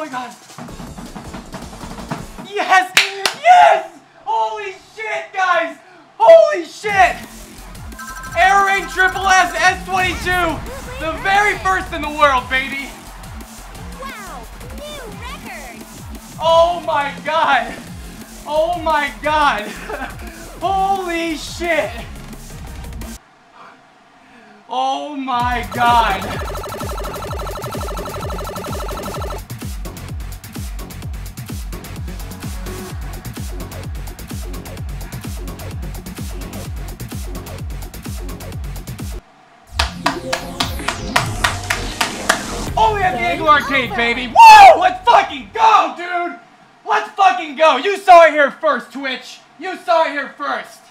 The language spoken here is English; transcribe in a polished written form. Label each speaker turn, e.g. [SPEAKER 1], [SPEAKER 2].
[SPEAKER 1] my god. Yes! Yes! Holy shit, guys! Holy shit! Air Raid Triple S S22! The very first in the world, baby!
[SPEAKER 2] Wow! New record!
[SPEAKER 1] Oh my god! Oh my god! Holy shit! Oh my god! Only at the Angle Arcade, baby! Woo! Let's fucking go, dude! Let's fucking go! You saw it here first, Twitch! You saw it here first!